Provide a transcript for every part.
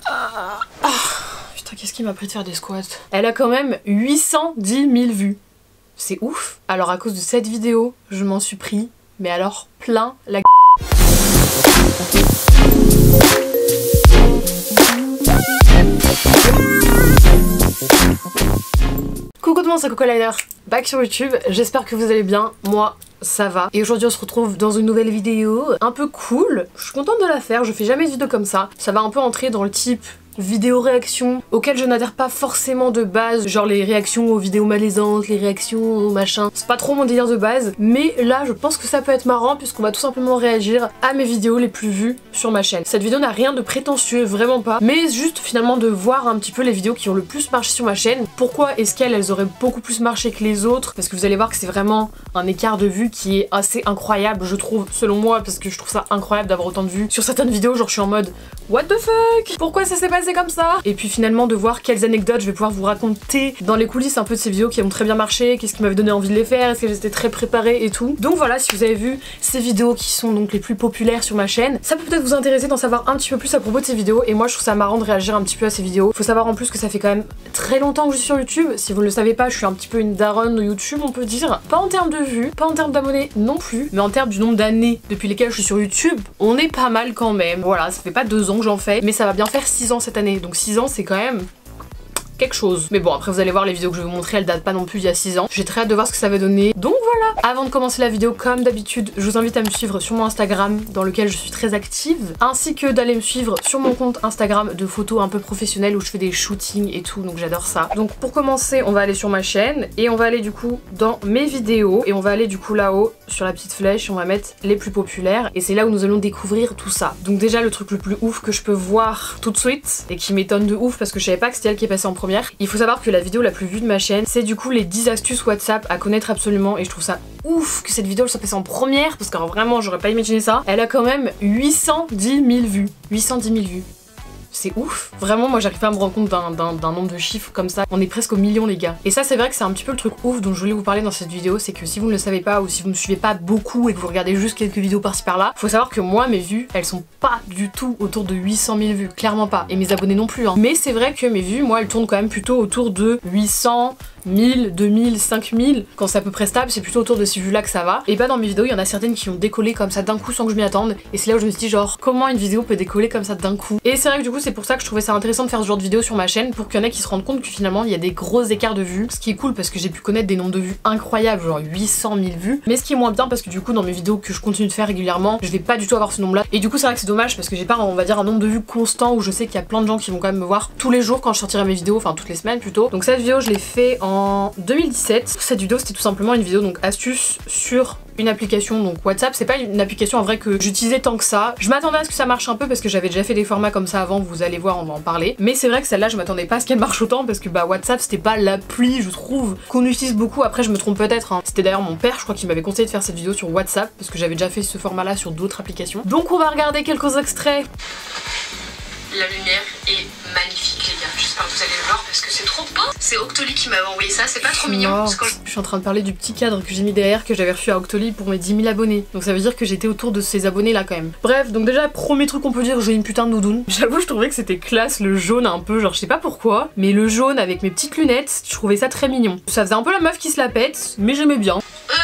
Putain, qu'est-ce qui m'a pris de faire des squats? Elle a quand même 810 000 vues. C'est ouf. Alors à cause de cette vidéo, je m'en suis pris, mais alors plein la Coucou tout le monde, c'est CocoLiner, back sur YouTube, j'espère que vous allez bien, moi ça va. Et aujourd'hui on se retrouve dans une nouvelle vidéo un peu cool, je suis contente de la faire, je fais jamais de vidéo comme ça. Ça va un peu entrer dans le type vidéo réaction auquel je n'adhère pas forcément de base, genre les réactions aux vidéos malaisantes, les réactions aux machins, c'est pas trop mon délire de base, mais là je pense que ça peut être marrant puisqu'on va tout simplement réagir à mes vidéos les plus vues sur ma chaîne. Cette vidéo n'a rien de prétentieux, vraiment pas, mais juste finalement de voir un petit peu les vidéos qui ont le plus marché sur ma chaîne. Pourquoi est-ce qu'elles auraient beaucoup plus marché que les autres? Parce que vous allez voir que c'est vraiment un écart de vues qui est assez incroyable, je trouve, selon moi, parce que je trouve ça incroyable d'avoir autant de vues sur certaines vidéos, genre je suis en mode what the fuck? Pourquoi ça s'est passé comme ça? Et puis finalement de voir quelles anecdotes je vais pouvoir vous raconter dans les coulisses un peu de ces vidéos qui ont très bien marché, qu'est-ce qui m'avait donné envie de les faire, est-ce que j'étais très préparée et tout. Donc voilà, si vous avez vu ces vidéos qui sont donc les plus populaires sur ma chaîne, ça peut peut-être vous intéresser d'en savoir un petit peu plus à propos de ces vidéos, et moi je trouve ça marrant de réagir un petit peu à ces vidéos. Faut savoir en plus que ça fait quand même très longtemps que je suis sur YouTube, si vous ne le savez pas, je suis un petit peu une daronne de YouTube on peut dire. Pas en termes de vues, pas en termes d'abonnés non plus, mais en termes du nombre d'années depuis lesquelles je suis sur YouTube, on est pas mal quand même. Voilà, ça fait pas 2 ans que j'en fais, mais ça va bien faire 6 ans cette année, donc 6 ans c'est quand même quelque chose. Mais bon, après vous allez voir, les vidéos que je vais vous montrer, elles datent pas non plus il y a 6 ans. J'ai très hâte de voir ce que ça va donner. Donc voilà, avant de commencer la vidéo, comme d'habitude, je vous invite à me suivre sur mon Instagram, dans lequel je suis très active, ainsi que d'aller me suivre sur mon compte Instagram de photos un peu professionnelles où je fais des shootings et tout, donc j'adore ça. Donc pour commencer, on va aller sur ma chaîne, et on va aller du coup dans mes vidéos, et on va aller du coup là-haut, sur la petite flèche, on va mettre les plus populaires, et c'est là où nous allons découvrir tout ça. Donc déjà, le truc le plus ouf que je peux voir tout de suite, et qui m'étonne de ouf parce que je savais pas que c'était elle qui est passée en première. Il faut savoir que la vidéo la plus vue de ma chaîne, c'est du coup les 10 astuces WhatsApp à connaître absolument, et je trouve ça ouf que cette vidéo elle soit passée en première parce que vraiment j'aurais pas imaginé ça. Elle a quand même 810 000 vues. 810 000 vues. C'est ouf. Vraiment, moi j'arrive pas à me rendre compte d'un nombre de chiffres comme ça. On est presque au million les gars. Et ça c'est vrai que c'est un petit peu le truc ouf dont je voulais vous parler dans cette vidéo, c'est que si vous ne le savez pas ou si vous me suivez pas beaucoup et que vous regardez juste quelques vidéos par-ci par-là, faut savoir que moi mes vues, elles sont pas du tout autour de 800 000 vues, clairement pas. Et mes abonnés non plus hein. Mais c'est vrai que mes vues, moi elles tournent quand même plutôt autour de 800, 1000, 2000, 5000. Quand c'est à peu près stable, c'est plutôt autour de ces vues là que ça va. Et bah dans mes vidéos, il y en a certaines qui ont décollé comme ça d'un coup sans que je m'y attende. Et c'est là où je me suis dit genre comment une vidéo peut décoller comme ça d'un coup. Et c'est vrai que du coup c'est pour ça que je trouvais ça intéressant de faire ce genre de vidéo sur ma chaîne, pour qu'il y en ait qui se rendent compte que finalement il y a des gros écarts de vues. Ce qui est cool parce que j'ai pu connaître des nombres de vues incroyables, genre 800 000 vues. Mais ce qui est moins bien parce que du coup dans mes vidéos que je continue de faire régulièrement, je vais pas du tout avoir ce nombre là. Et du coup c'est vrai que c'est dommage parce que j'ai pas, on va dire, un nombre de vues constant où je sais qu'il y a plein de gens qui vont quand même me voir tous les jours quand je sortirai mes vidéos, enfin toutes les semaines plutôt. Donc cette vidéo je l'ai fait en 2017. Cette vidéo c'était tout simplement une vidéo donc astuce sur une application, donc WhatsApp. C'est pas une application en vrai que j'utilisais tant que ça. Je m'attendais à ce que ça marche un peu parce que j'avais déjà fait des formats comme ça avant, vous allez voir, on va en parler. Mais c'est vrai que celle-là je m'attendais pas à ce qu'elle marche autant parce que bah WhatsApp c'était pas l'appli je trouve qu'on utilise beaucoup. Après je me trompe peut-être hein. C'était d'ailleurs mon père je crois qui m'avait conseillé de faire cette vidéo sur WhatsApp parce que j'avais déjà fait ce format là sur d'autres applications. Donc on va regarder quelques extraits. La lumière est magnifique les gars, j'espère que vous allez le voir parce que c'est trop beau. C'est Octoly qui m'avait envoyé ça, c'est pas trop mignon. Je suis en train de parler du petit cadre que j'ai mis derrière que j'avais reçu à Octoly pour mes 10 000 abonnés. Donc ça veut dire que j'étais autour de ces abonnés là quand même. Bref, donc déjà premier truc qu'on peut dire, j'ai une putain de doudoune. J'avoue je trouvais que c'était classe le jaune un peu, genre je sais pas pourquoi, mais le jaune avec mes petites lunettes, je trouvais ça très mignon. Ça faisait un peu la meuf qui se la pète, mais j'aimais bien.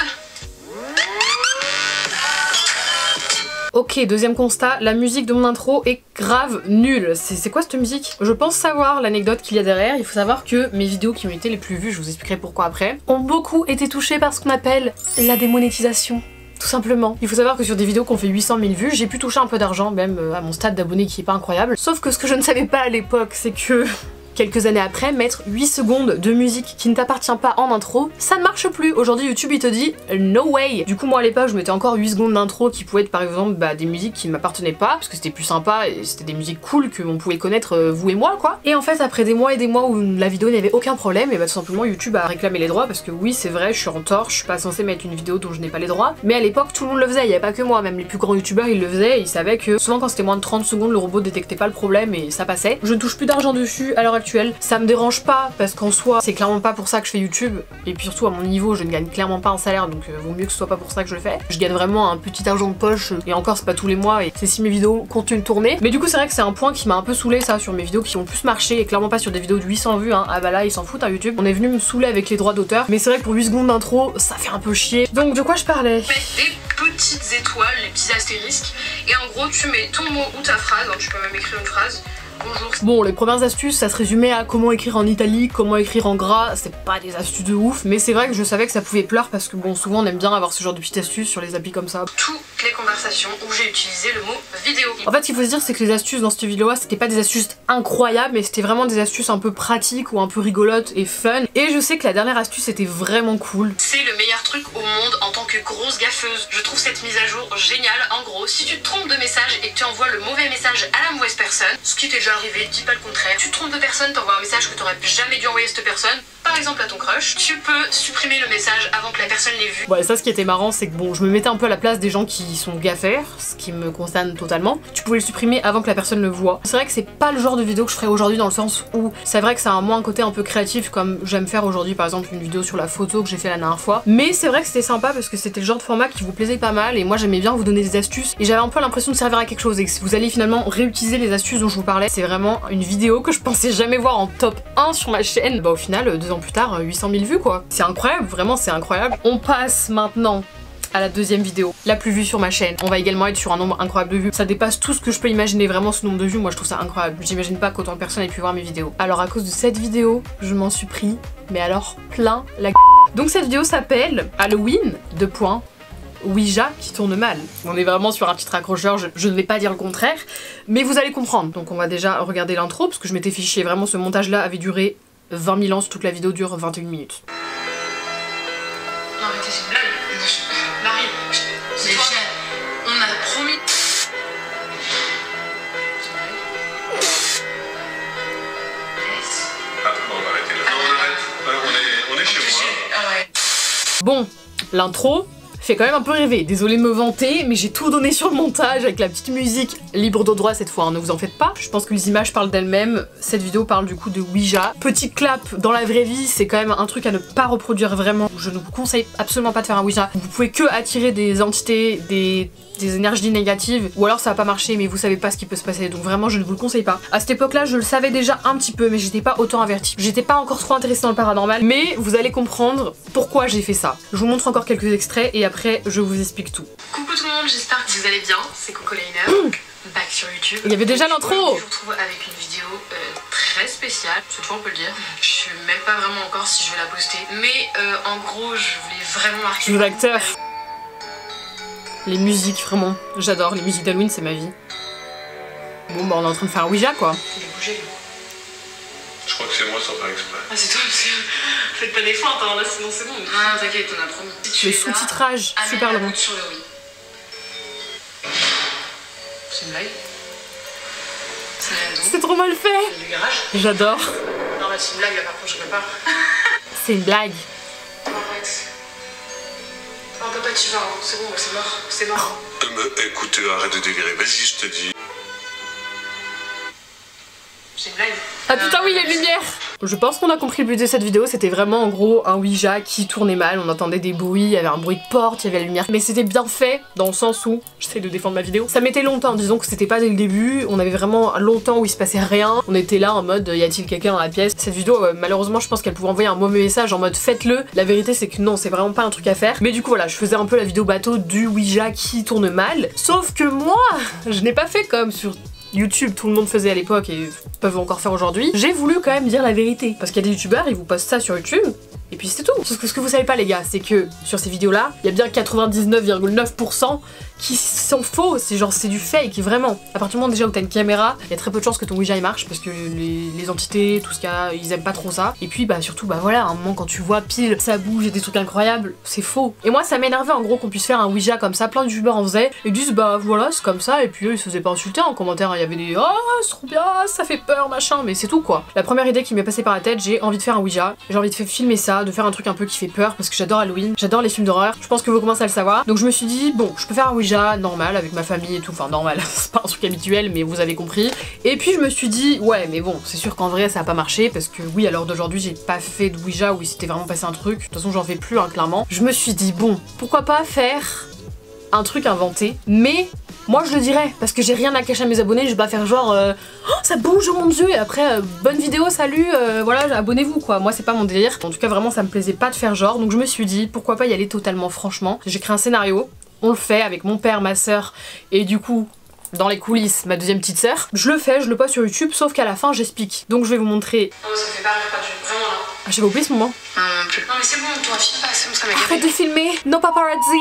Ok, deuxième constat, la musique de mon intro est grave nulle. C'est quoi cette musique? Je pense savoir l'anecdote qu'il y a derrière. Il faut savoir que mes vidéos qui ont été les plus vues, je vous expliquerai pourquoi après, ont beaucoup été touchées par ce qu'on appelle la démonétisation. Tout simplement. Il faut savoir que sur des vidéos qui ont fait 800 000 vues, j'ai pu toucher un peu d'argent, même à mon stade d'abonnés qui est pas incroyable. Sauf que ce que je ne savais pas à l'époque, c'est que quelques années après, mettre 8 secondes de musique qui ne t'appartient pas en intro, ça ne marche plus. Aujourd'hui YouTube il te dit no way. Du coup moi à l'époque je mettais encore 8 secondes d'intro qui pouvaient être par exemple des musiques qui ne m'appartenaient pas parce que c'était plus sympa et c'était des musiques cool que on pouvait connaître vous et moi quoi. Et en fait après des mois et des mois où la vidéo n'avait aucun problème, et bah tout simplement YouTube a réclamé les droits parce que oui c'est vrai je suis en tort, je suis pas censée mettre une vidéo dont je n'ai pas les droits. Mais à l'époque tout le monde le faisait, il n'y avait pas que moi, même les plus grands youtubeurs ils le faisaient et ils savaient que souvent quand c'était moins de 30 secondes le robot détectait pas le problème et ça passait. Je ne touche plus d'argent dessus à l'heure actuel. Ça me dérange pas parce qu'en soi c'est clairement pas pour ça que je fais YouTube, et puis surtout à mon niveau je ne gagne clairement pas un salaire, donc vaut mieux que ce soit pas pour ça que je le fais. Je gagne vraiment un petit argent de poche, et encore c'est pas tous les mois, et c'est si mes vidéos continuent de tourner. Mais du coup c'est vrai que c'est un point qui m'a un peu saoulé, ça, sur mes vidéos qui ont plus marché, et clairement pas sur des vidéos de 800 vues, hein. Ah bah là ils s'en foutent à YouTube. On est venu me saouler avec les droits d'auteur, mais c'est vrai que pour 8 secondes d'intro ça fait un peu chier. Donc de quoi je parlais? Des petites étoiles, les petits astérisques, et en gros tu mets ton mot ou ta phrase, hein, tu peux même écrire une phrase. Bonjour. Bon, les premières astuces, ça se résumait à comment écrire en italique, comment écrire en gras. C'est pas des astuces de ouf, mais c'est vrai que je savais que ça pouvait plaire parce que bon, souvent on aime bien avoir ce genre de petites astuces sur les applis comme ça. Toutes les conversations où j'ai utilisé le mot vidéo. En fait, ce qu'il faut se dire, c'est que les astuces dans cette vidéo-là, c'était pas des astuces incroyables, mais c'était vraiment des astuces un peu pratiques ou un peu rigolotes et fun. Et je sais que la dernière astuce était vraiment cool. C'est le meilleur truc au monde en tant que grosse gaffeuse. Je trouve cette mise à jour géniale. En gros, si tu te trompes de message et que tu envoies le mauvais message à la mauvaise personne, ce qui t'est déjà arrivé, dis pas le contraire. Tu te trompes de personne, t'envoies un message que t'aurais jamais dû envoyer à cette personne, par exemple à ton crush, tu peux supprimer le message avant que la personne l'ait vu. Ouais, ça, ce qui était marrant, c'est que bon, je me mettais un peu à la place des gens qui sont gaffeurs, ce qui me concerne totalement. Tu pouvais le supprimer avant que la personne le voie. C'est vrai que c'est pas le genre de vidéo que je ferais aujourd'hui, dans le sens où c'est vrai que ça a moins un côté un peu créatif, comme j'aime faire aujourd'hui, par exemple une vidéo sur la photo que j'ai fait la dernière fois. Mais c'est vrai que c'était sympa parce que c'était le genre de format qui vous plaisait pas mal, et moi j'aimais bien vous donner des astuces, et j'avais un peu l'impression de servir à quelque chose, et que vous allez finalement réutiliser les astuces dont je vous parlais. C'est vraiment une vidéo que je pensais jamais voir en top 1 sur ma chaîne. Bah au final, 2 ans plus tard, 800 000 vues quoi. C'est incroyable, vraiment c'est incroyable. On passe maintenant à la deuxième vidéo, la plus vue sur ma chaîne. On va également être sur un nombre incroyable de vues. Ça dépasse tout ce que je peux imaginer, vraiment ce nombre de vues, moi je trouve ça incroyable. J'imagine pas qu'autant de personnes aient pu voir mes vidéos. Alors à cause de cette vidéo, je m'en suis pris, mais alors plein la g***. Donc cette vidéo s'appelle Halloween, Ouija qui tourne mal. On est vraiment sur un titre accrocheur, je ne vais pas dire le contraire, mais vous allez comprendre. Donc on va déjà regarder l'intro, parce que je m'étais fait chier, vraiment ce montage là avait duré 20 000 ans, toute la vidéo dure 21 minutes. Non arrêtez, c'est une blague. Marie, c'est toi. On a promis. Ah, on va arrêter là. Non, on arrête. On est chez moi. Ah ouais. Bon, l'intro fait quand même un peu rêver. Désolée de me vanter, mais j'ai tout donné sur le montage avec la petite musique libre de droit cette fois, hein, ne vous en faites pas. Je pense que les images parlent d'elles-mêmes. Cette vidéo parle du coup de Ouija. Petit clap, dans la vraie vie, c'est quand même un truc à ne pas reproduire vraiment. Je ne vous conseille absolument pas de faire un Ouija. Vous pouvez que attirer des entités, des énergies négatives, ou alors ça va pas marcher, mais vous savez pas ce qui peut se passer, donc vraiment je ne vous le conseille pas. À cette époque-là, je le savais déjà un petit peu, mais j'étais pas autant avertie. J'étais pas encore trop intéressée dans le paranormal, mais vous allez comprendre pourquoi j'ai fait ça. Je vous montre encore quelques extraits et après je vous explique tout. Coucou tout le monde, j'espère que vous allez bien, c'est Coco Liner, back sur YouTube. Il y avait déjà l'intro. Je vous retrouve avec une vidéo très spéciale, cette fois on peut le dire. Je sais même pas vraiment encore si je vais la poster, mais en gros je voulais vraiment marquer... Les acteurs. Les musiques, vraiment, j'adore, les musiques d'Halloween, c'est ma vie. Bon bah on est en train de faire un Ouija quoi. Il est bougé. Je crois que c'est moi sans faire exprès. Ah c'est toi, parce que faites pas des feintes, hein, là sinon c'est bon. Ah t'inquiète, on a promis. Si Le sous-titrage, super long. Sur le oui. C'est une blague. C'est trop mal fait. C'est du garage. J'adore. Non mais c'est une blague là par contre, je peux pas. C'est une blague. Arrête. Non papa tu vas, hein. C'est bon, c'est mort. C'est mort. Écoute, arrête de délirer, vas-y, je te dis. C'est une blague. Ah putain oui, les lumières. Je pense qu'on a compris le but de cette vidéo, c'était vraiment en gros un Ouija qui tournait mal, on entendait des bruits, il y avait un bruit de porte, il y avait la lumière, mais c'était bien fait dans le sens où, j'essaie de défendre ma vidéo, ça mettait longtemps, disons que c'était pas dès le début, on avait vraiment longtemps où il se passait rien, on était là en mode y a-t-il quelqu'un dans la pièce. Cette vidéo malheureusement je pense qu'elle pouvait envoyer un mauvais message en mode faites-le, la vérité c'est que non, c'est vraiment pas un truc à faire, mais du coup voilà, je faisais un peu la vidéo bateau du Ouija qui tourne mal, sauf que moi, je n'ai pas fait comme sur YouTube, tout le monde faisait à l'époque et peuvent encore faire aujourd'hui. J'ai voulu quand même dire la vérité. Parce qu'il y a des youtubeurs, ils vous postent ça sur YouTube, et puis c'est tout. Sauf que ce que vous savez pas les gars, c'est que sur ces vidéos là, il y a bien 99,9% qui sont faux, c'est genre c'est du fake, vraiment. À partir du moment déjà où t'as une caméra, il y a très peu de chances que ton Ouija il marche, parce que les entités, tout ce qu'il y a, ils aiment pas trop ça. Et puis bah surtout bah voilà, à un moment quand tu vois pile, ça bouge et des trucs incroyables, c'est faux. Et moi ça m'énervait en gros qu'on puisse faire un Ouija comme ça, plein de youtubeurs en faisaient, et disent bah voilà c'est comme ça, et puis eux ils se faisaient pas insulter en commentaire, il y avait des oh c'est trop bien, ça fait peur machin, mais c'est tout quoi. La première idée qui m'est passée par la tête, j'ai envie de faire un Ouija, j'ai envie de filmer ça, voilà, de faire un truc un peu qui fait peur parce que j'adore Halloween, j'adore les films d'horreur, je pense que vous commencez à le savoir. Donc je me suis dit bon, je peux faire un Ouija normal avec ma famille et tout, enfin normal, c'est pas un truc habituel mais vous avez compris. Et puis je me suis dit ouais mais bon, c'est sûr qu'en vrai ça a pas marché parce que oui, à l'heure d'aujourd'hui j'ai pas fait de Ouija où il s'était vraiment passé un truc, de toute façon j'en fais plus hein, clairement. Je me suis dit bon, pourquoi pas faire un truc inventé, mais moi je le dirais, parce que j'ai rien à cacher à mes abonnés, je vais pas faire genre oh ça bouge, oh mon dieu, et après bonne vidéo, salut, voilà, abonnez-vous quoi, moi c'est pas mon délire. En tout cas vraiment ça me plaisait pas de faire genre, donc je me suis dit pourquoi pas y aller totalement franchement. J'ai créé un scénario, on le fait avec mon père, ma soeur, et du coup dans les coulisses ma deuxième petite sœur. Je le fais, je le poste sur YouTube, sauf qu'à la fin j'explique. Donc je vais vous montrer. Oh ça fait pas, j'ai pas dû, vraiment là. Ah j'avais oublié ce moment. Non non plus. Non mais c'est bon, toi filme pas, c'est bon, ça m'a gâté. Arrête de filmer, no paparazzi.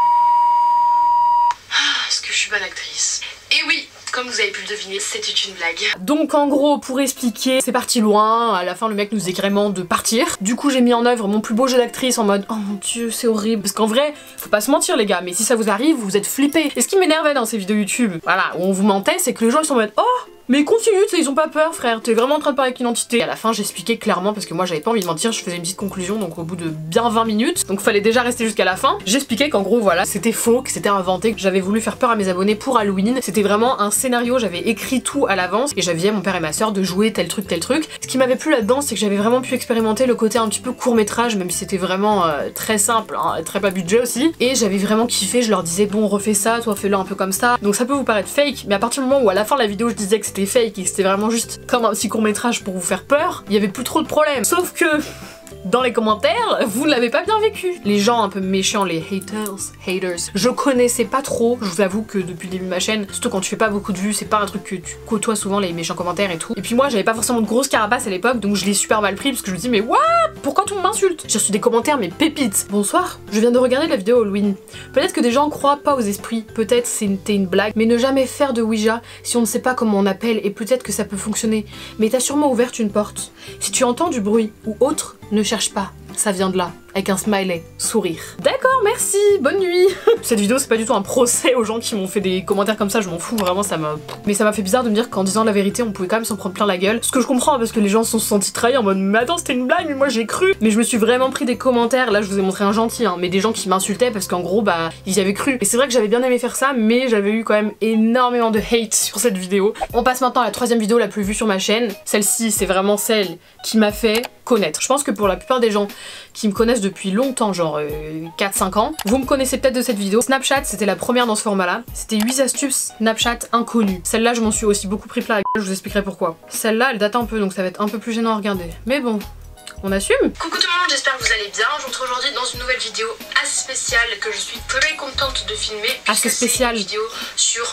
Est-ce que je suis bonne actrice? Et oui, comme vous avez pu le deviner, c'était une blague. Donc en gros, pour expliquer, c'est parti loin, à la fin le mec nous disait carrément de partir. Du coup j'ai mis en œuvre mon plus beau jeu d'actrice en mode oh mon dieu c'est horrible. Parce qu'en vrai, faut pas se mentir les gars, mais si ça vous arrive, vous êtes flippés. Et ce qui m'énervait dans ces vidéos YouTube, voilà, où on vous mentait, c'est que les gens ils sont en mode oh mais continue, ils ont pas peur frère, t'es vraiment en train de parler avec une entité. Et à la fin j'expliquais clairement parce que moi j'avais pas envie de mentir, je faisais une petite conclusion donc au bout de bien 20 minutes, donc fallait déjà rester jusqu'à la fin. J'expliquais qu'en gros voilà, c'était faux, que c'était inventé, que j'avais voulu faire peur à mes abonnés pour Halloween. C'était vraiment un scénario, j'avais écrit tout à l'avance et j'avais dit à mon père et ma soeur de jouer tel truc. Ce qui m'avait plu là-dedans c'est que j'avais vraiment pu expérimenter le côté un petit peu court métrage, même si c'était vraiment très simple, hein, très pas budget aussi. Et j'avais vraiment kiffé, je leur disais bon refais ça, toi fais-le un peu comme ça. Donc ça peut vous paraître fake, mais à partir du moment où à la fin de la vidéo je disais que c'était fake et que c'était vraiment juste comme un petit court métrage pour vous faire peur, il y avait plus trop de problèmes. Sauf que dans les commentaires, vous ne l'avez pas bien vécu. Les gens un peu méchants, les haters, je connaissais pas trop. Je vous avoue que depuis le début de ma chaîne, surtout quand tu fais pas beaucoup de vues, c'est pas un truc que tu côtoies souvent, les méchants commentaires et tout. Et puis moi j'avais pas forcément de grosse carapace à l'époque, donc je l'ai super mal pris parce que je me dis mais what, pourquoi tout le monde m'insulte? J'ai reçu des commentaires mais pépites. Bonsoir, je viens de regarder la vidéo Halloween. Peut-être que des gens croient pas aux esprits, peut-être c'était une blague, mais ne jamais faire de Ouija si on ne sait pas comment on appelle et peut-être que ça peut fonctionner. Mais t'as sûrement ouvert une porte. Si tu entends du bruit ou autre, ne cherche pas, ça vient de là, avec un smiley, sourire. D'accord, merci, bonne nuit. Cette vidéo c'est pas du tout un procès aux gens qui m'ont fait des commentaires comme ça, je m'en fous, vraiment ça m'a... Mais ça m'a fait bizarre de me dire qu'en disant la vérité on pouvait quand même s'en prendre plein la gueule. Ce que je comprends parce que les gens se sont sentis trahis en mode mais attends c'était une blague mais moi j'ai cru. Mais je me suis vraiment pris des commentaires, là je vous ai montré un gentil hein, mais des gens qui m'insultaient parce qu'en gros bah ils y avaient cru. Et c'est vrai que j'avais bien aimé faire ça mais j'avais eu quand même énormément de hate sur cette vidéo. On passe maintenant à la troisième vidéo la plus vue sur ma chaîne. Celle-ci c'est vraiment celle qui m'a fait connaître. Je pense que pour la plupart des gens qui me connaissent depuis longtemps, genre 4-5 ans, vous me connaissez peut-être de cette vidéo. Snapchat, c'était la première dans ce format-là. C'était 8 astuces Snapchat inconnues. Celle-là, je m'en suis aussi beaucoup pris plein la gueule, je vous expliquerai pourquoi. Celle-là, elle date un peu, donc ça va être un peu plus gênant à regarder. Mais bon, on assume. Coucou tout le monde, j'espère que vous allez bien. Je vous retrouve aujourd'hui dans une nouvelle vidéo assez spéciale que je suis très contente de filmer. Assez spéciale. Une vidéo sur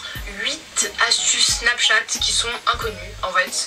8 astuces Snapchat qui sont inconnues en fait.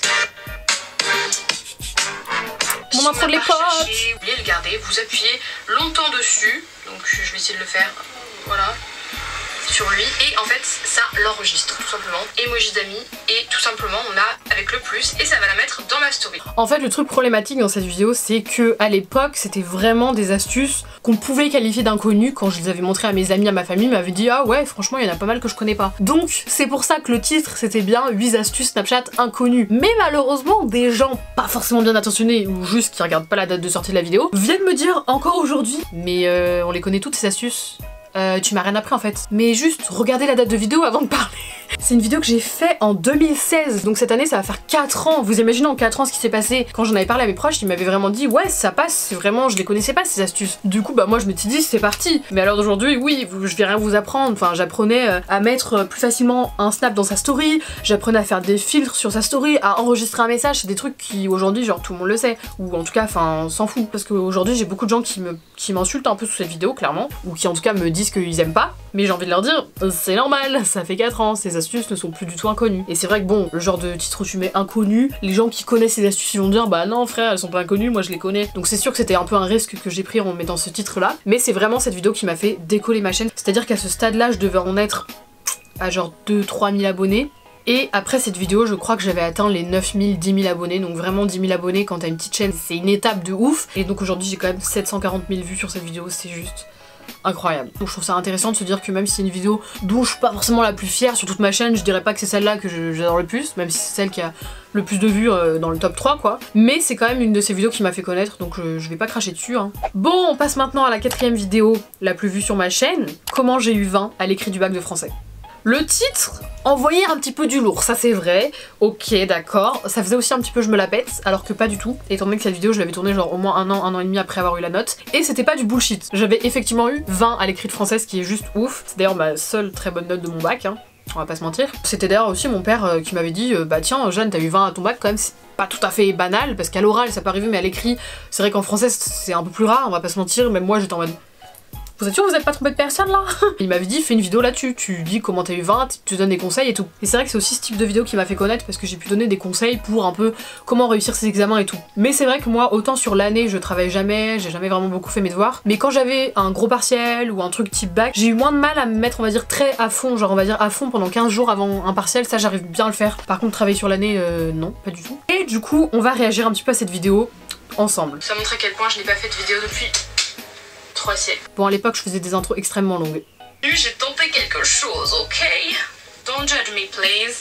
Mon intro de les potes. Vous voulez le garder, vous appuyez longtemps dessus, donc je vais essayer de le faire, voilà, sur lui, et en fait ça l'enregistre tout simplement, emoji d'amis, et tout simplement on a avec le plus, et ça va la mettre dans ma story. En fait le truc problématique dans cette vidéo c'est que à l'époque c'était vraiment des astuces qu'on pouvait qualifier d'inconnues. Quand je les avais montrées à mes amis, à ma famille, m'avaient dit ah ouais franchement il y en a pas mal que je connais pas. Donc c'est pour ça que le titre c'était bien 8 astuces Snapchat inconnues. Mais malheureusement des gens pas forcément bien intentionnés ou juste qui regardent pas la date de sortie de la vidéo viennent me dire encore aujourd'hui mais on les connaît toutes ces astuces. Tu m'as rien appris en fait. Mais juste regardez la date de vidéo avant de parler. C'est une vidéo que j'ai fait en 2016, donc cette année ça va faire 4 ans. Vous imaginez en 4 ans ce qui s'est passé. Quand j'en avais parlé à mes proches, ils m'avaient vraiment dit ouais ça passe, c'est vraiment, je les connaissais pas ces astuces. Du coup bah moi je me suis dit c'est parti. Mais alors d'aujourd'hui oui, je vais rien vous apprendre. Enfin j'apprenais à mettre plus facilement un snap dans sa story, j'apprenais à faire des filtres sur sa story, à enregistrer un message. C'est des trucs qui aujourd'hui genre tout le monde le sait. Ou en tout cas enfin s'en fout. Parce qu'aujourd'hui j'ai beaucoup de gens qui m'insultent un peu sous cette vidéo clairement. Ou qui en tout cas me disent qu'ils aiment pas. Mais j'ai envie de leur dire c'est normal, ça fait 4 ans, ces astuces ne sont plus du tout inconnues. Et c'est vrai que bon, le genre de titre où tu mets inconnu, les gens qui connaissent ces astuces ils vont dire bah non frère elles sont pas inconnues, moi je les connais. Donc c'est sûr que c'était un peu un risque que j'ai pris en mettant ce titre là. Mais c'est vraiment cette vidéo qui m'a fait décoller ma chaîne. C'est à dire qu'à ce stade là je devais en être à genre 2-3 000 abonnés. Et après cette vidéo, je crois que j'avais atteint les 9 000, 10 000 abonnés. Donc vraiment 10 000 abonnés quand t'as une petite chaîne, c'est une étape de ouf. Et donc aujourd'hui j'ai quand même 740 000 vues sur cette vidéo, c'est juste incroyable. Donc je trouve ça intéressant de se dire que même si c'est une vidéo dont je suis pas forcément la plus fière sur toute ma chaîne, je dirais pas que c'est celle-là que j'adore le plus, même si c'est celle qui a le plus de vues dans le top 3 quoi. Mais c'est quand même une de ces vidéos qui m'a fait connaître, donc je vais pas cracher dessus hein. Bon, on passe maintenant à la 4e vidéo la plus vue sur ma chaîne. Comment j'ai eu 20 à l'écrit du bac de français. Le titre envoyait un petit peu du lourd, ça c'est vrai, ok d'accord, ça faisait aussi un petit peu je me la pète, alors que pas du tout, étant donné que cette vidéo je l'avais tournée genre au moins un an et demi après avoir eu la note, et c'était pas du bullshit, j'avais effectivement eu 20 à l'écrit de français, ce qui est juste ouf, c'est d'ailleurs ma seule très bonne note de mon bac, hein. On va pas se mentir. C'était d'ailleurs aussi mon père qui m'avait dit bah tiens Jeanne t'as eu 20 à ton bac quand même, c'est pas tout à fait banal, parce qu'à l'oral ça peut arriver mais à l'écrit, c'est vrai qu'en français c'est un peu plus rare, on va pas se mentir, même moi j'étais en mode... Vous êtes sûr que vous êtes pas trompé de personne là? Il m'avait dit fais une vidéo là-dessus, tu dis comment t'as eu 20, tu donnes des conseils et tout. Et c'est vrai que c'est aussi ce type de vidéo qui m'a fait connaître parce que j'ai pu donner des conseils pour un peu comment réussir ses examens et tout. Mais c'est vrai que moi autant sur l'année je travaille jamais, j'ai jamais vraiment beaucoup fait mes devoirs. Mais quand j'avais un gros partiel ou un truc type bac, j'ai eu moins de mal à me mettre on va dire très à fond, genre on va dire à fond pendant 15 jours avant un partiel, ça j'arrive bien à le faire. Par contre travailler sur l'année non, pas du tout. Et du coup on va réagir un petit peu à cette vidéo ensemble. Ça montre à quel point je n'ai pas fait de vidéo depuis 3 siècles. Bon à l'époque je faisais des intros extrêmement longues. J'ai tenté quelque chose, ok? Don't judge me, please.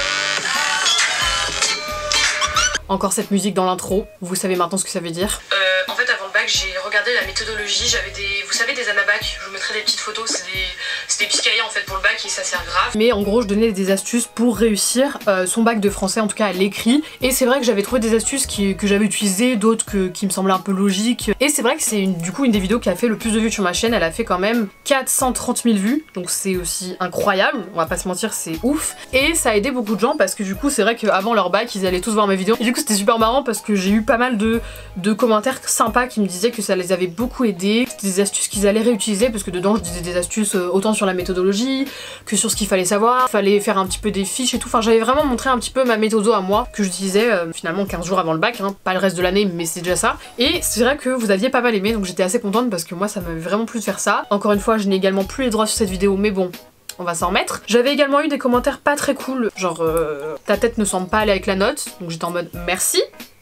Encore cette musique dans l'intro, vous savez maintenant ce que ça veut dire. En fait avant le bac j'ai regardé la méthodologie, j'avais des... Vous savez des anabacs, je vous mettrai des petites photos, c'est des petits cahiers en fait pour le bac et ça sert grave. Mais en gros je donnais des astuces pour réussir son bac de français, en tout cas à l'écrit. Et c'est vrai que j'avais trouvé des astuces que j'avais utilisées, d'autres qui me semblaient un peu logiques. Et c'est vrai que c'est du coup une des vidéos qui a fait le plus de vues sur ma chaîne, elle a fait quand même 430 000 vues. Donc c'est aussi incroyable, on va pas se mentir, c'est ouf. Et ça a aidé beaucoup de gens parce que du coup c'est vrai qu'avant leur bac ils allaient tous voir mes vidéos. Et du coup c'était super marrant parce que j'ai eu pas mal de commentaires sympas qui me disaient que ça les avait beaucoup aidés, c'était des astuces qu'ils allaient réutiliser parce que dedans je disais des astuces autant sur la méthodologie que sur ce qu'il fallait savoir, il fallait faire un petit peu des fiches et tout, enfin j'avais vraiment montré un petit peu ma méthode à moi que j'utilisais finalement 15 jours avant le bac, hein, pas le reste de l'année mais c'est déjà ça. Et c'est vrai que vous aviez pas mal aimé donc j'étais assez contente parce que moi ça m'avait vraiment plu de faire ça. Encore une fois je n'ai également plus les droits sur cette vidéo mais bon, on va s'en remettre. J'avais également eu des commentaires pas très cool, genre ta tête ne semble pas aller avec la note, donc j'étais en mode merci.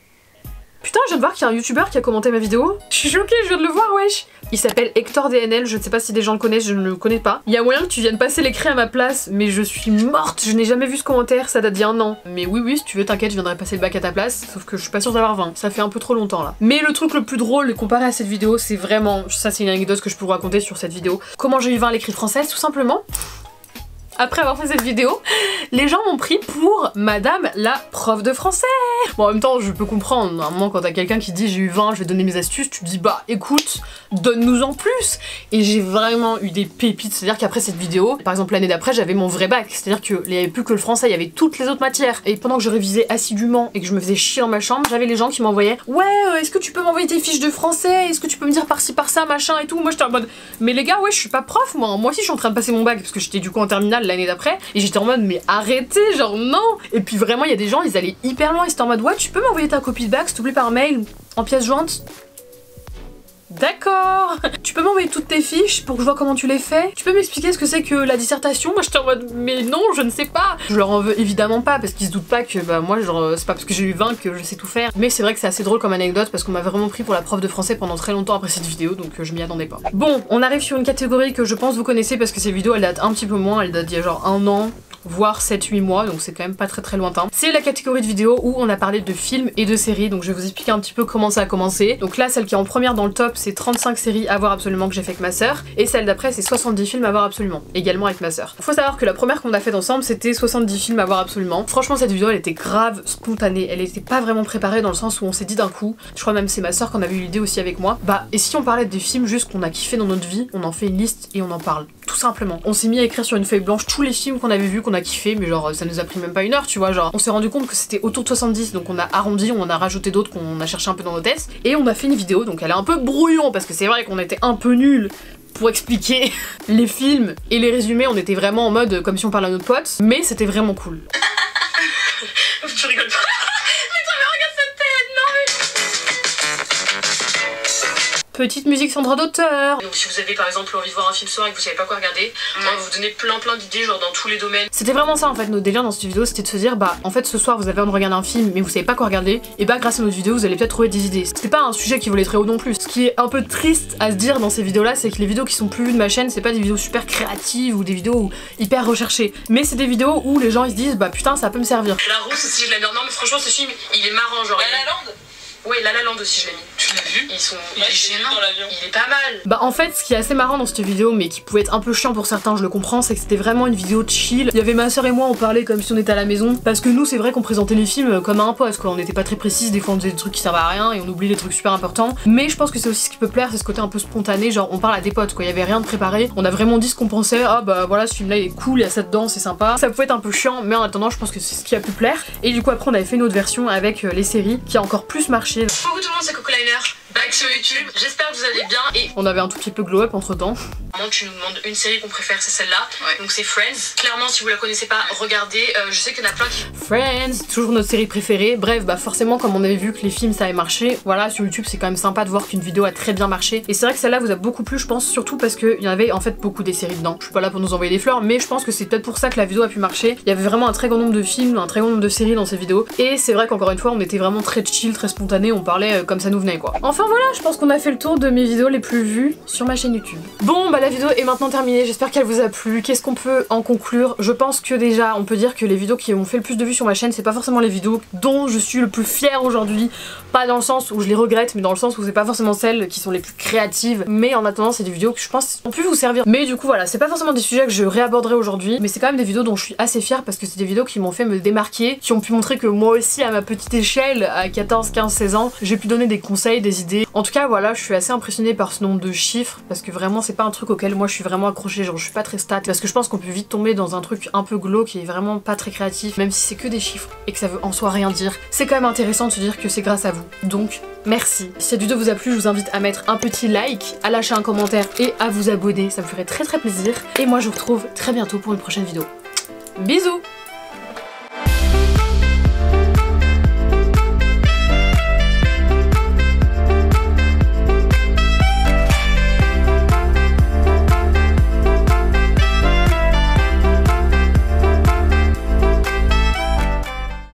Putain, je viens de voir qu'il y a un youtubeur qui a commenté ma vidéo. Je suis choquée, je viens de le voir, wesh. Il s'appelle Hector DNL, je ne sais pas si des gens le connaissent, je ne le connais pas. Il y a moyen que tu viennes passer l'écrit à ma place, mais je suis morte, je n'ai jamais vu ce commentaire, ça date d'il y a un an. Mais oui, si tu veux, t'inquiète, je viendrai passer le bac à ta place, sauf que je suis pas sûre d'avoir 20, ça fait un peu trop longtemps là. Mais le truc le plus drôle comparé à cette vidéo, c'est vraiment, ça c'est une anecdote que je peux vous raconter sur cette vidéo. Comment j'ai eu 20 à l'écrit française, tout simplement. Après avoir fait cette vidéo, les gens m'ont pris pour madame la prof de français. Bon en même temps je peux comprendre, à un moment quand t'as quelqu'un qui dit j'ai eu 20, je vais donner mes astuces, tu te dis bah écoute, donne-nous en plus. Et j'ai vraiment eu des pépites, c'est à dire qu'après cette vidéo, par exemple l'année d'après j'avais mon vrai bac, c'est à dire qu'il n'y avait plus que le français, il y avait toutes les autres matières. Et pendant que je révisais assidûment et que je me faisais chier dans ma chambre, j'avais les gens qui m'envoyaient ouais est-ce que tu peux m'envoyer tes fiches de français, est-ce que tu peux me dire par-ci par-ça machin et tout. Moi j'étais en mode mais les gars ouais je suis pas prof moi aussi je suis en train de passer mon bac parce que j'étais du coup en terminale l'année d'après et j'étais en mode mais arrêtez genre non. Et puis vraiment il y a des gens ils allaient hyper loin, ils étaient en mode ouais tu peux m'envoyer ta copie de bac s'il te plaît par mail en pièce jointe. D'accord. Tu peux m'envoyer toutes tes fiches pour que je vois comment tu les fais. Tu peux m'expliquer ce que c'est que la dissertation. Moi j'étais en mode mais non je ne sais pas. Je leur en veux évidemment pas parce qu'ils se doutent pas que bah moi genre c'est pas parce que j'ai eu 20 que je sais tout faire. Mais c'est vrai que c'est assez drôle comme anecdote parce qu'on m'a vraiment pris pour la prof de français pendant très longtemps après cette vidéo donc je m'y attendais pas. Bon on arrive sur une catégorie que je pense vous connaissez parce que ces vidéos elles datent un petit peu moins, elles datent d'il y a genre un an voire 7-8 mois, donc c'est quand même pas très lointain. C'est la catégorie de vidéos où on a parlé de films et de séries, donc je vais vous expliquer un petit peu comment ça a commencé. Donc là, celle qui est en première dans le top, c'est 35 séries à voir absolument que j'ai fait avec ma sœur, et celle d'après, c'est 70 films à voir absolument, également avec ma sœur. Faut savoir que la première qu'on a faite ensemble, c'était 70 films à voir absolument. Franchement, cette vidéo, elle était grave spontanée, elle était pas vraiment préparée dans le sens où on s'est dit d'un coup, je crois même c'est ma sœur qu'on avait eu l'idée aussi avec moi, bah et si on parlait des films juste qu'on a kiffé dans notre vie, on en fait une liste et on en parle. Tout simplement. On s'est mis à écrire sur une feuille blanche tous les films qu'on avait vus, qu'on a kiffé, mais genre ça nous a pris même pas une heure, tu vois, genre on s'est rendu compte que c'était autour de 70, donc on a arrondi, on a rajouté d'autres qu'on a cherché un peu dans nos tests, et on a fait une vidéo, donc elle est un peu brouillon, parce que c'est vrai qu'on était un peu nuls pour expliquer les films et les résumés, on était vraiment en mode comme si on parlait à notre pote, mais c'était vraiment cool. Tu rigoles pas. Mais toi mais regarde cette tête, non mais... Petite musique sans droit d'auteur. Donc si vous avez par exemple envie de voir un film soir et que vous savez pas quoi regarder, on va vous donner plein d'idées genre dans tous les domaines. C'était vraiment ça en fait notre délire dans cette vidéo, c'était de se dire bah en fait ce soir vous avez envie de regarder un film mais vous savez pas quoi regarder, et bah grâce à notre vidéo vous allez peut-être trouver des idées. C'était pas un sujet qui volait très haut non plus. Ce qui est un peu triste à se dire dans ces vidéos là, c'est que les vidéos qui sont plus vues de ma chaîne, c'est pas des vidéos super créatives ou des vidéos hyper recherchées, mais c'est des vidéos où les gens ils se disent bah putain ça peut me servir. La Rousse aussi je la mets. Non mais franchement ce film il est marrant genre. La La Land. Ouais, La La Land aussi je l'ai mis. Tu l'as vu? Il est gênant. Il est pas mal. Bah en fait ce qui est assez marrant dans cette vidéo mais qui pouvait être un peu chiant pour certains, je le comprends, c'est que c'était vraiment une vidéo chill. Il y avait ma soeur et moi, on parlait comme si on était à la maison, parce que nous c'est vrai qu'on présentait les films comme à un poste quoi, on n'était pas très précise, des fois on faisait des trucs qui servaient à rien et on oublie les trucs super importants, mais je pense que c'est aussi ce qui peut plaire, c'est ce côté un peu spontané, genre on parle à des potes quoi, il y avait rien de préparé, on a vraiment dit ce qu'on pensait, ah bah voilà ce film là il est cool, il y a cette danse, c'est sympa. Ça pouvait être un peu chiant mais en attendant je pense que c'est ce qui a pu plaire, et du coup après on avait fait une autre version avec les séries qui a encore plus marché. Coucou tout le monde, c'est Coco Liner, back sur YouTube, j'espère que vous allez bien et on avait un tout petit peu glow up entre temps. Tu nous demandes une série qu'on préfère, c'est celle-là, donc c'est Friends. Clairement si vous la connaissez pas, regardez, je sais qu'il y en a plein qui... Friends, toujours notre série préférée. Bref, bah forcément comme on avait vu que les films ça avait marché, voilà sur YouTube c'est quand même sympa de voir qu'une vidéo a très bien marché. Et c'est vrai que celle-là vous a beaucoup plu je pense, surtout parce qu'il y en avait en fait beaucoup des séries dedans. Je suis pas là pour nous envoyer des fleurs mais je pense que c'est peut-être pour ça que la vidéo a pu marcher. Il y avait vraiment un très grand nombre de films, un très grand nombre de séries dans ces vidéos. Et c'est vrai qu'encore une fois on était vraiment très chill, très spontané, on parlait comme ça nous venait quoi. Enfin voilà, je pense qu'on a fait le tour de mes vidéos les plus vues sur ma chaîne YouTube. Bon bah la vidéo est maintenant terminée, j'espère qu'elle vous a plu. Qu'est-ce qu'on peut en conclure? Je pense que déjà on peut dire que les vidéos qui ont fait le plus de vues sur ma chaîne, c'est pas forcément les vidéos dont je suis le plus fière aujourd'hui. Pas dans le sens où je les regrette, mais dans le sens où c'est pas forcément celles qui sont les plus créatives. Mais en attendant c'est des vidéos que je pense ont pu vous servir. Mais du coup voilà, c'est pas forcément des sujets que je réaborderai aujourd'hui, mais c'est quand même des vidéos dont je suis assez fière parce que c'est des vidéos qui m'ont fait me démarquer, qui ont pu montrer que moi aussi à ma petite échelle, à 14, 15, 16 ans, j'ai pu donner des conseils, des idées. En tout cas voilà, je suis assez impressionnée par ce nombre de chiffres parce que vraiment c'est pas un truc auquel moi je suis vraiment accrochée, genre je suis pas très stat, parce que je pense qu'on peut vite tomber dans un truc un peu glauque qui est vraiment pas très créatif, même si c'est que des chiffres et que ça veut en soi rien dire. C'est quand même intéressant de se dire que c'est grâce à vous, donc merci. Si cette vidéo vous a plu, je vous invite à mettre un petit like, à lâcher un commentaire et à vous abonner, ça me ferait très plaisir. Et moi je vous retrouve très bientôt pour une prochaine vidéo. Bisous!